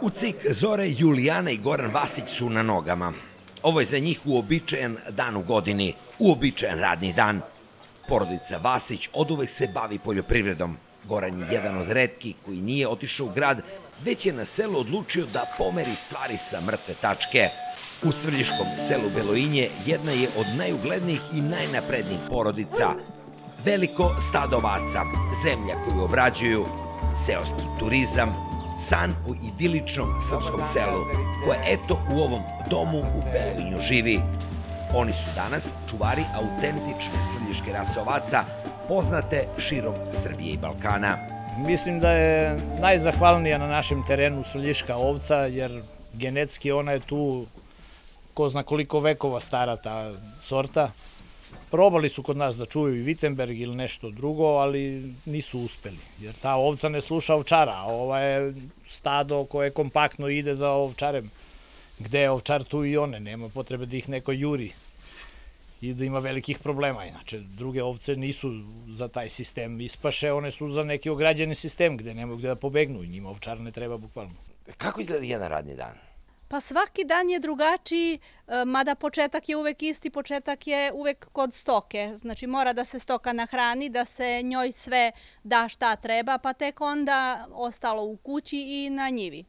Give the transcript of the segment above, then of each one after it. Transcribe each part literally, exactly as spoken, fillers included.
U C I K Zore, Julijana i Goran Vasić su na nogama. Ovo je za njih uobičajen dan u godini, uobičajen radni dan. Porodica Vasić oduvek se bavi poljoprivredom. Goran je jedan od retkih koji nije otišao u grad, već je na selu odlučio da pomeri stvari sa mrtve tačke. U svrljiškom selu Beloinje jedna je od najuglednijih i najnaprednijih porodica. Veliko stado ovaca, zemlja koju obrađuju, seoski turizam, san o idiličnom srpskom selu, koje eto u ovom domu u Beloinju živi. Oni su danas čuvari autentične svrljiške rase ovaca, poznate širom Srbije i Balkana. Mislim da je najzahvalnija na našem terenu svrljiška ovca, jer genetski ona je tu ko zna koliko vekova stara ta sorta. Probali su kod nas da čuju i Wittenberg ili nešto drugo, ali nisu uspeli, jer ta ovca ne sluša ovčara, a ova je stado koje kompaktno ide za ovčarem. Gde je ovčar, tu i one, nema potrebe da ih neko juri i da ima velikih problema. Inače, druge ovce nisu za taj sistem ispaše, one su za neki ograđeni sistem gde nemaju gde da pobegnu i njima ovčar ne treba bukvalno. Kako izgleda jedan radni dan? Pa svaki dan je drugačiji, mada početak je uvek isti, početak je uvek kod stoke. Znači mora da se stoka nahrani, da se njoj sve da šta treba, pa tek onda ostalo u kući i na njivi.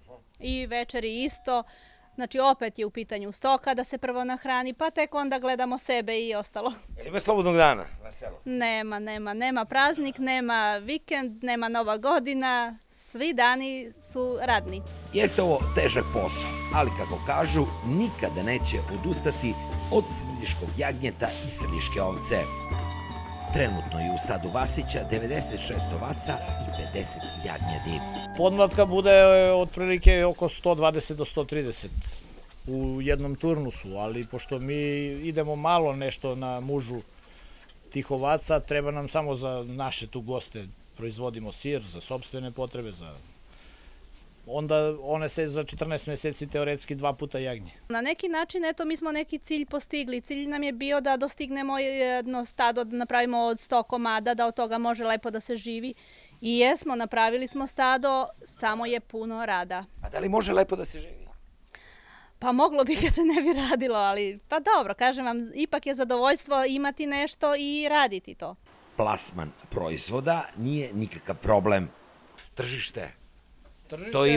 I večeri isto, znači opet je u pitanju stoka da se prvo nahrani, pa tek onda gledamo sebe i ostalo. Jel ima slobodnog dana na selu? Nema, nema, nema praznik, nema vikend, nema Nova godina, svi dani su radni. Jeste ovo težak posao, ali kako kažu, nikada neće odustati od svrljiškog jagnjeta i svrljiške ovce. Trenutno je u stadu Vasića devedeset šest ovaca i pedeset jagnjadi. Podmlatka bude otprilike oko sto dvadeset do sto trideset u jednom turnusu, ali pošto mi idemo malo nešto na mužu tih ovaca, treba nam samo za naše tu goste. Proizvodimo sir za sopstvene potrebe, za... onda one se za četrnaest meseci teoretski dva puta jagnje. Na neki način, eto, mi smo neki cilj postigli. Cilj nam je bio da dostignemo jedno stado, da napravimo od sto komada, da od toga može lepo da se živi. I jesmo, napravili smo stado, samo je puno rada. A da li može lepo da se živi? Pa moglo bi kad se ne bi radilo, ali pa dobro, kažem vam, ipak je zadovoljstvo imati nešto i raditi to. Plasman proizvoda nije nikakav problem. Tržište? Tržište je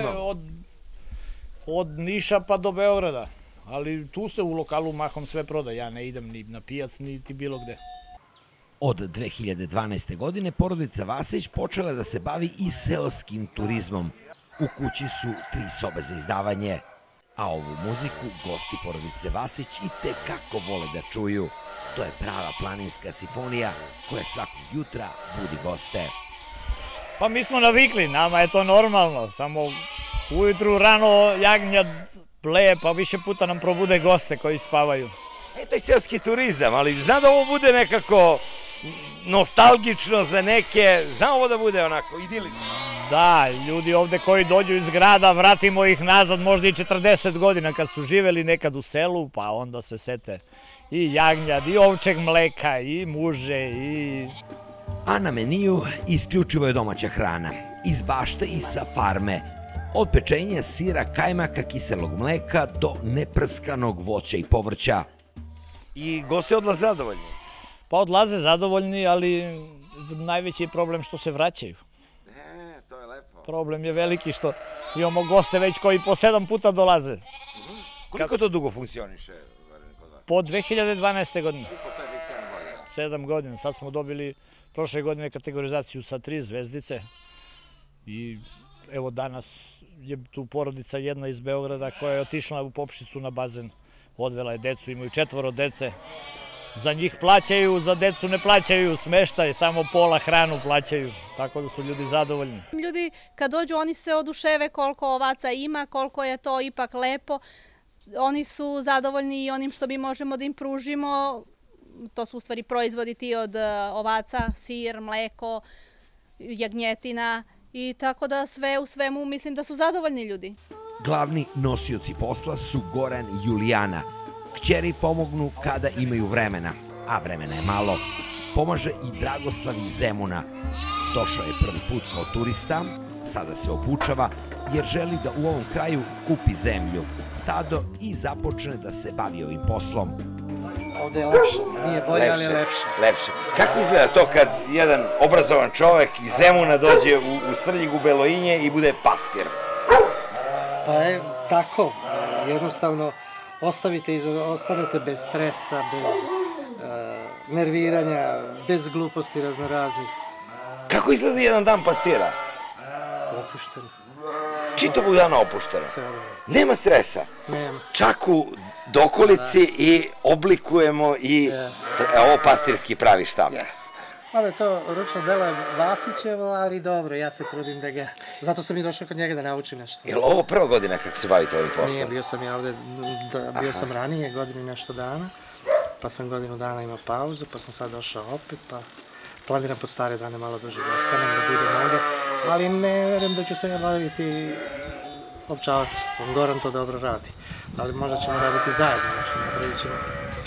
od Niša pa do Beograda, ali tu se u lokalu mahom sve proda. Ja ne idem ni na pijac, niti bilo gde. Od dve hiljade dvanaeste. godine porodica Vasić počela da se bavi i seoskim turizmom. U kući su tri sobe za izdavanje, a ovu muziku gosti porodice Vasić i te kako vole da čuju. To je prava planinska simfonija koja svakog jutra budi goste. Pa mi smo navikli, nama je to normalno, samo ujutru rano jagnjad pleje, pa više puta nam probude goste koji spavaju. E, taj seoski turizam, ali zna da ovo bude nekako nostalgično za neke, zna ovo da bude onako idilično? Da, ljudi ovde koji dođu iz grada, vratimo ih nazad možda i četrdeset godina kad su živeli nekad u selu, pa onda se sete i jagnjad, i ovčeg mleka, i muže, i... A na meniju isključivo je domaća hrana, iz bašte i sa farme. Od pečenja sira, kajmaka, kiselog mleka do neprskanog voća i povrća. I gosti odlaze zadovoljni? Pa odlaze zadovoljni, ali najveći je problem što se vraćaju. E, to je lepo. Problem je veliki što imamo goste već koji po sedam puta dolaze. Koliko to dugo funkcioniše kod vas? Po dve hiljade dvanaeste. godine. Koliko to je već sedam godina? Sedam godina. Sad smo dobili prošle godine kategorizaciju sa tri zvezdice i evo danas je tu porodica jedna iz Beograda koja je otišla u Popšicu na bazen, odvela je decu, imaju četvoro dece, za njih plaćaju, za decu ne plaćaju smeštaj, samo pola hranu plaćaju, tako da su ljudi zadovoljni. Ljudi kad dođu oni se oduševe koliko ovaca ima, koliko je to ipak lepo, oni su zadovoljni i onim što mi možemo da im pružimo. To su u stvari proizvodi ti od ovaca, sir, mleko, jagnjetina i tako da sve u svemu mislim da su zadovoljni ljudi. Glavni nosioci posla su Goran i Julijana. Kćeri pomognu kada imaju vremena, a vremena je malo. Pomaže i Dragoslav iz Zemuna. Došao je prvi put kao turista, sada se obučava jer želi da u ovom kraju kupi zemlju, stado i započne da se bavi ovim poslom. Ovde je lepše, nije bolje, ali je lepše. Lepše. Kako izgleda to kad jedan obrazovan čovek iz Zemuna dođe u, u Svrljig, u Belojinje i bude pastir? Pa je tako, jednostavno ostavite, ostanete bez stresa, bez uh, nerviranja, bez gluposti raznoraznih. Kako izgleda jedan dan pastira? Opušteno. Čitavog dana opušteno. Ceo dan. Nema stresa. Nema. Čak u dokolici i oblikujemo i ovo pastirski pravi štab. Jeste. Mada to ručno delo je Vasićevo, ali dobro, ja se trudim da ga... Zato sam i došao kod njega da naučim nešto. Je li ovo prva godina kako se bavite ovim poslom? Nije, bio sam ja ovde, da, bio sam ranije, godinu i nešto dana, pa sam godinu dana imao pauzu, pa sam sad došao opet, pa planiram pod stare dane malo duže da ostanem, da budem ovde, ali ne verujem da ću se ja baviti ovčarstvom, Goran to dobro radi, ali možda ćemo raditi zajedno, nešto napravit ćemo.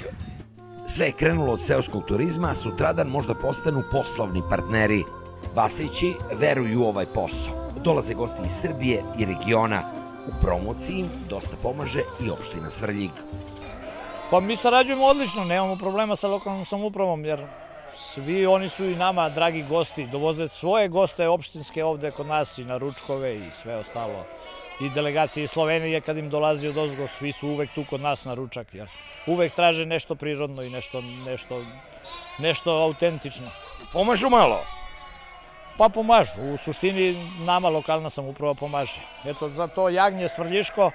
Sve je krenulo od seoskog turizma, a sutradan možda postanu poslovni partneri. Vasići veruju u ovaj posao. Dolaze gosti iz Srbije i regiona. U promociji im dosta pomaže i opština Svrljig. Pa mi sarađujemo odlično, nemamo problema sa lokalnom samoupravom, jer svi oni su i nama dragi gosti, dovoze svoje goste opštinske ovde kod nas i na ručkove i sve ostalo. I delegacije iz Slovenije kad im dolazi od ozgo, svi su uvek tu kod nas na ručak, jer uvek traže nešto prirodno i nešto, nešto, nešto autentično. Pomažu malo? Pa pomažu, u suštini nama lokalna samouprava pomaže. Eto, za to jagnje svrljiško,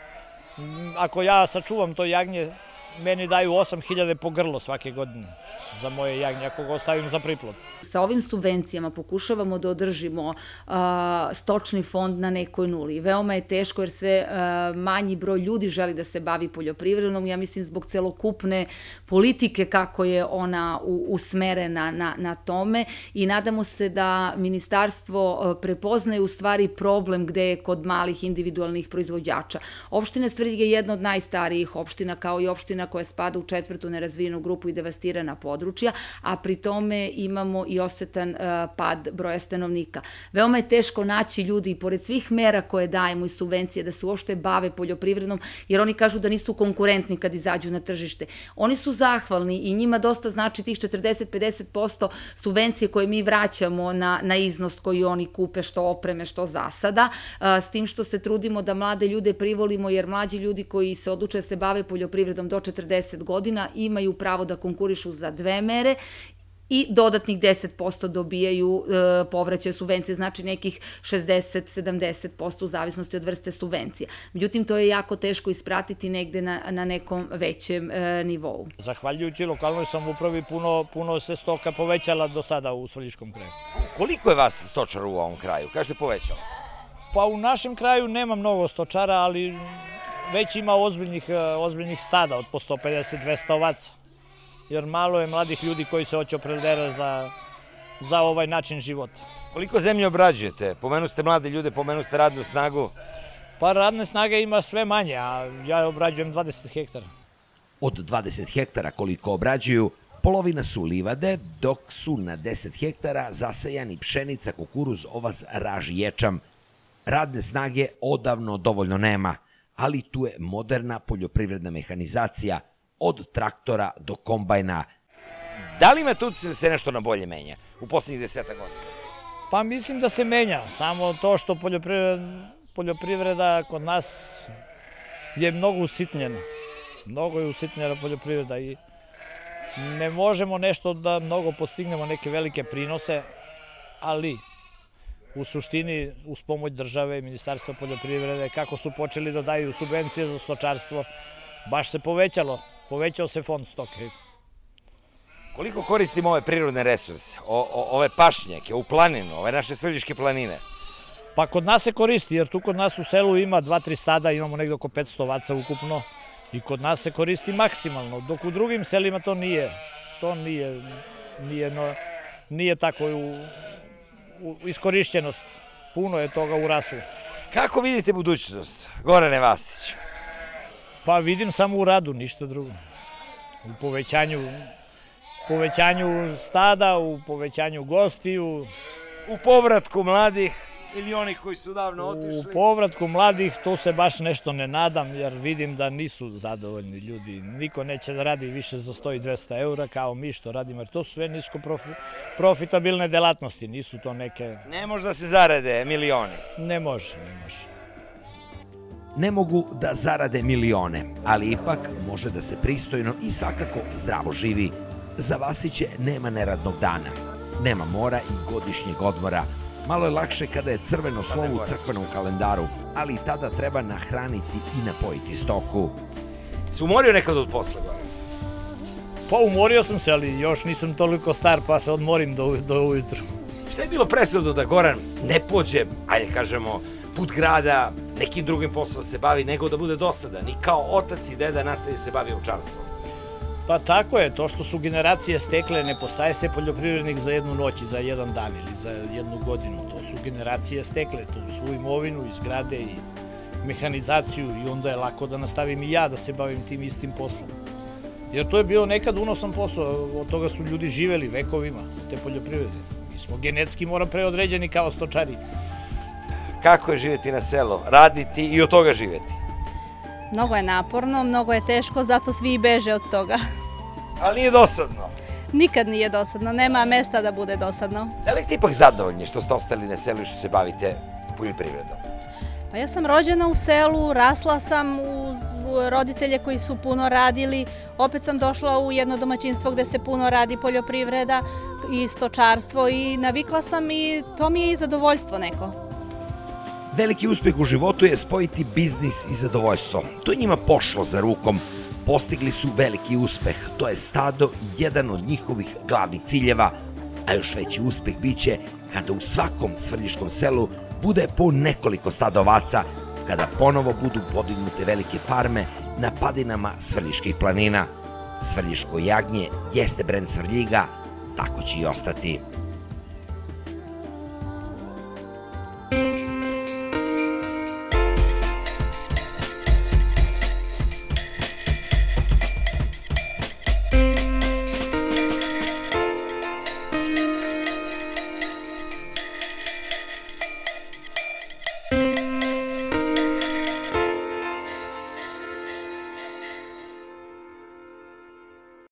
ako ja sačuvam to jagnje, meni daju osam hiljada po grlo svake godine za moje jagnje, ako ga ostavim za priplod. Sa ovim subvencijama pokušavamo da održimo a, stočni fond na nekoj nuli. Veoma je teško jer sve a, manji broj ljudi želi da se bavi poljoprivredom. Ja mislim zbog celokupne politike kako je ona u, usmerena na, na tome i nadamo se da ministarstvo prepoznaje u stvari problem gde je kod malih individualnih proizvođača. Opština Svrljig je jedna od najstarijih opština, kao i opština koja spada u četvrtu nerazvijenu grupu i devastirana područja, a pri tome imamo i osetan pad broja stanovnika. Veoma je teško naći ljudi i pored svih mera koje dajemo i subvencije da se uopšte bave poljoprivredom, jer oni kažu da nisu konkurentni kad izađu na tržište. Oni su zahvalni i njima dosta znači tih četrdeset do pedeset posto subvencije koje mi vraćamo na, na iznos koji oni kupe, što opreme, što zasada, s tim što se trudimo da mlade ljude privolimo, jer mlađi ljudi koji se odluče da se bave poljoprivredom do četrdeset godina imaju pravo da konkurišu za dve mere i dodatnih deset posto dobijaju e, povraćaje subvencije, znači nekih šezdeset do sedamdeset posto u zavisnosti od vrste subvencija. Međutim, to je jako teško ispratiti negde na, na nekom većem e, nivou. Zahvaljujući lokalnoj samoupravi puno, puno se stoka povećala do sada u Svrljiškom kraju. Koliko je vas stočara u ovom kraju? Kažete povećalo? Pa u našem kraju nema mnogo stočara, ali već ima ozbiljnih, ozbiljnih stada od po sto pedeset do dvesta ovaca. Jer malo je mladih ljudi koji se hoće opredeliti za, za ovaj način života. Koliko zemlje obrađujete? Pomenu ste mlade ljude, pomenu ste radnu snagu? Pa radne snage ima sve manje, a ja obrađujem dvadeset hektara. Od dvadeset hektara koliko obrađuju, polovina su livade, dok su na deset hektara zasejani pšenica, kukuruz, ovaz, raž i ječam. Radne snage odavno dovoljno nema, ali tu je moderna poljoprivredna mehanizacija, od traktora do kombajna. Da li ima tu se nešto na bolje menja u poslednjih deseta godina? Pa mislim da se menja, samo to što poljoprivreda, poljoprivreda kod nas je mnogo usitnjena. Mnogo je usitnjena poljoprivreda i ne možemo nešto da mnogo postignemo, neke velike prinose, ali u suštini uz pomoć države i Ministarstva poljoprivrede, kako su počeli da daju subvencije za stočarstvo, baš se povećalo. Povećao se fond stoke. Koliko koristimo ove prirodne resurse, o, o, ove pašnjake, u planinu, ove naše svrljiške planine? Pa kod nas se koristi, jer tu kod nas u selu ima dva tri stada, imamo negde oko petsto ovaca ukupno i kod nas se koristi maksimalno, dok u drugim selima to nije. To nije, nije, no, nije tako u, u iskorišćenost. Puno je toga uraslo. Kako vidite budućnost, Gorane Vasiću? Pa vidim samo u radu, ništa drugo. U povećanju, povećanju stada, u povećanju gostiju. U povratku mladih? ili oni koji su davno U otišli? povratku mladih to se baš nešto ne nadam, jer vidim da nisu zadovoljni ljudi. Niko neće da radi više za sto i dvesta eura kao mi što radimo, jer to su sve nisko profitabilne delatnosti, nisu to neke... Ne može da se zarade milioni. Ne može, ne može. Ne mogu da zarade milione, ali ipak može da se pristojno i svakako zdravo živi. Za Vasiće nema neradnog dana, nema mora i godišnjeg odmora. Malo je lakše kada je crveno slovo u crkvenom kalendaru, ali i tada treba nahraniti i napojiti stoku. Se umorio nekad od posle, Goran? Pa umorio sam se, ali još nisam toliko star pa se odmorim do, do ujutru. Šta je bilo presudno da Goran ne pođe, ajde kažemo, put grada, nekim drugim poslom se bavi, nego da bude dosadan i kao otac i deda nastavi se bavi ovčarstvom? Pa tako je, to što su generacije stekle, ne postaje se poljoprivrednik za jednu noć i za jedan dan ili za jednu godinu. To su generacije stekle, tu svu imovinu, izgrade i mehanizaciju i onda je lako da nastavim i ja da se bavim tim istim poslom. Jer to je bio nekad unosan posao, od toga su ljudi živeli vekovima, te poljoprivrede. Mi smo genetski, moram, preodređeni kao stočari. Kako je živjeti na selu, raditi i od toga živjeti? Mnogo je naporno, mnogo je teško, zato svi i beže od toga. Ali nije dosadno. Nikad nije dosadno, nema mesta da bude dosadno. Da li ste ipak zadovoljni što ste ostali na selu i što se bavite poljoprivredom? Pa ja sam rođena u selu, rasla sam uz roditelje koji su puno radili, opet sam došla u jedno domaćinstvo gde se puno radi poljoprivreda i stočarstvo i navikla sam i to mi je i zadovoljstvo neko. Veliki uspeh u životu je spojiti biznis i zadovoljstvo. To je njima pošlo za rukom. Postigli su veliki uspeh, to je stado i jedan od njihovih glavnih ciljeva, a još veći uspeh biće kada u svakom svrljiškom selu bude po nekoliko stada ovaca, kada ponovo budu podignute velike farme na padinama Svrljiških planina. Svrljiško jagnje jeste brend Svrljiga, tako će i ostati.